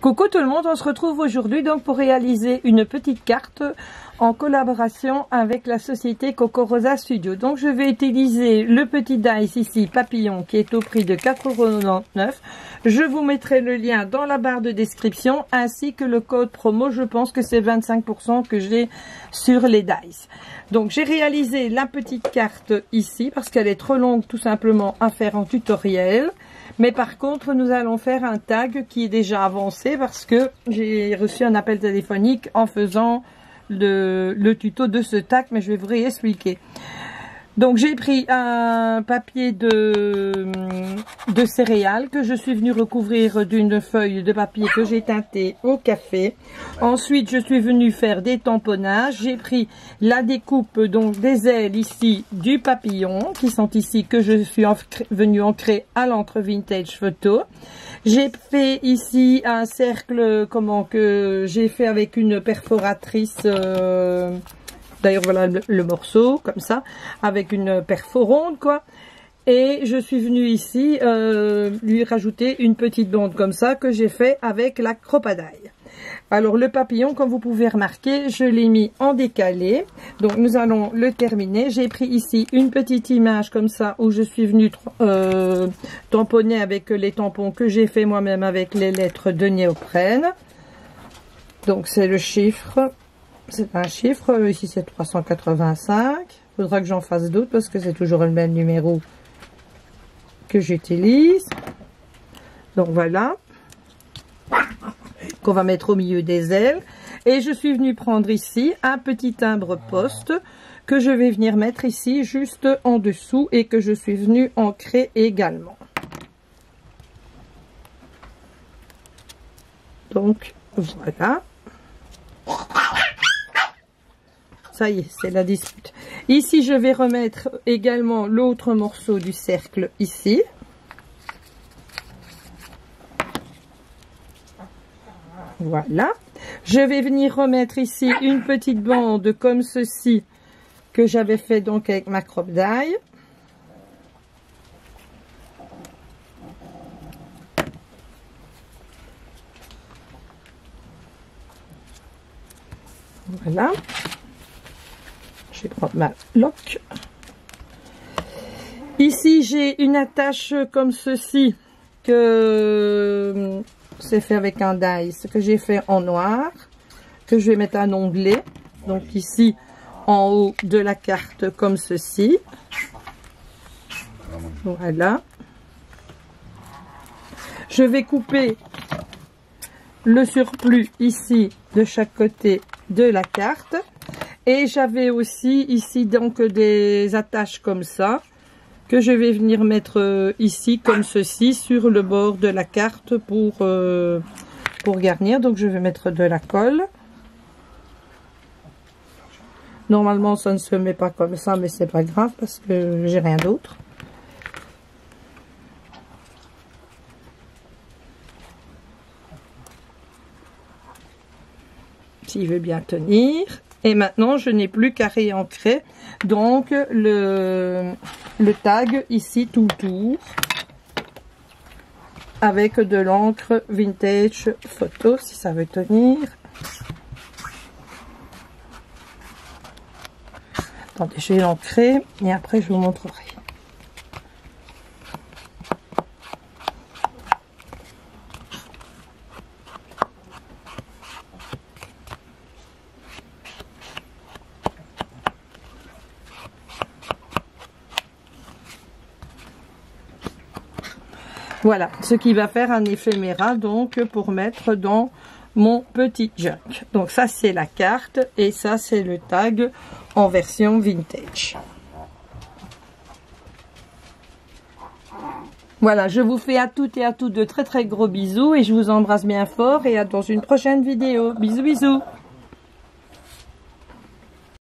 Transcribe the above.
Coucou tout le monde, on se retrouve aujourd'hui donc pour réaliser une petite carte en collaboration avec la société Coco Rosa Studio. Donc je vais utiliser le petit dice ici, papillon, qui est au prix de 4,99 €. Je vous mettrai le lien dans la barre de description ainsi que le code promo, je pense que c'est 25% que j'ai sur les dice. Donc j'ai réalisé la petite carte ici parce qu'elle est trop longue tout simplement à faire en tutoriel. Mais par contre, nous allons faire un tag qui est déjà avancé parce que j'ai reçu un appel téléphonique en faisant le tuto de ce tag, mais je vais vous réexpliquer. Donc j'ai pris un papier de céréales que je suis venue recouvrir d'une feuille de papier que j'ai teinté au café. Ensuite je suis venue faire des tamponnages. J'ai pris la découpe donc des ailes ici du papillon qui sont ici, que je suis venue ancrer à l'encre vintage photo. J'ai fait ici un cercle que j'ai fait avec une perforatrice. D'ailleurs voilà le morceau comme ça avec une perfo ronde quoi. Et je suis venue ici lui rajouter une petite bande comme ça que j'ai fait avec la crocodile. Alors le papillon, comme vous pouvez remarquer, je l'ai mis en décalé. Donc nous allons le terminer. J'ai pris ici une petite image comme ça où je suis venue tamponner avec les tampons que j'ai fait moi-même avec les lettres de néoprène. Donc c'est le chiffre. C'est un chiffre, ici c'est 385. Il faudra que j'en fasse d'autres parce que c'est toujours le même numéro que j'utilise. Donc voilà, qu'on va mettre au milieu des ailes. Et je suis venue prendre ici un petit timbre poste que je vais venir mettre ici juste en dessous et que je suis venue ancrer également. Donc voilà. Ça y est, c'est la dispute. Ici, je vais remettre également l'autre morceau du cercle ici. Voilà. Je vais venir remettre ici une petite bande comme ceci que j'avais fait donc avec ma crocodile. Voilà. Je vais prendre ma loque. Ici, j'ai une attache comme ceci que c'est fait avec un dice que j'ai fait en noir, que je vais mettre un onglet. Donc ici, en haut de la carte comme ceci. Voilà. Je vais couper le surplus ici de chaque côté de la carte. Et j'avais aussi ici donc des attaches comme ça que je vais venir mettre ici comme ceci sur le bord de la carte pour garnir. Donc je vais mettre de la colle. Normalement ça ne se met pas comme ça, mais c'est pas grave parce que j'ai rien d'autre. S'il veut bien tenir. Et maintenant, je n'ai plus qu'à réancrer donc le tag ici tout autour avec de l'encre vintage photo, si ça veut tenir. Attendez, je vais l'ancrer et après je vous montrerai. Voilà, ce qui va faire un éphéméra donc pour mettre dans mon petit junk. Donc ça c'est la carte et ça c'est le tag en version vintage. Voilà, je vous fais à toutes et à tous de très très gros bisous et je vous embrasse bien fort et à dans une prochaine vidéo. Bisous bisous.